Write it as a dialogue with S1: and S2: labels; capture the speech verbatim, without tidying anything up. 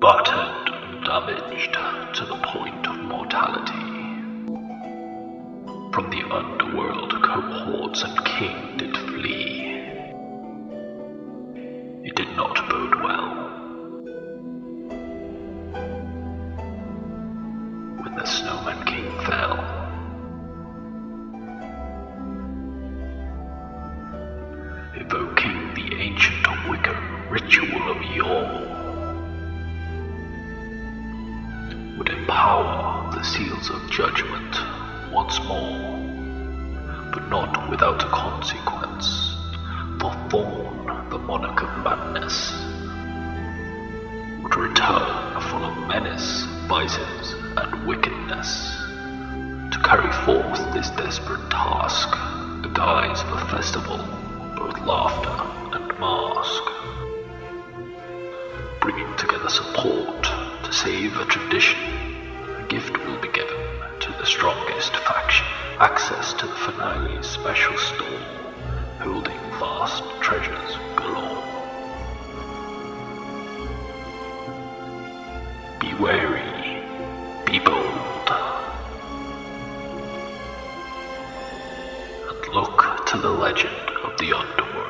S1: battered and damaged to the point of mortality. From the underworld cohorts and king did flee. It did not bode well. When the Snowman King fell, evoking the ancient Wicker ritual of yore, would empower the seals of judgment once more, but not without a consequence, for Thorn, the monarch of madness, would return full of menace, vices, and wickedness, to carry forth this desperate task, a guise of a festival, both laughter and mask, bringing together support to save a tradition. A gift will be given to the strongest faction, access to the finale's special store, holding vast treasures galore. Be wary, be bold, and look to the legend of the underworld.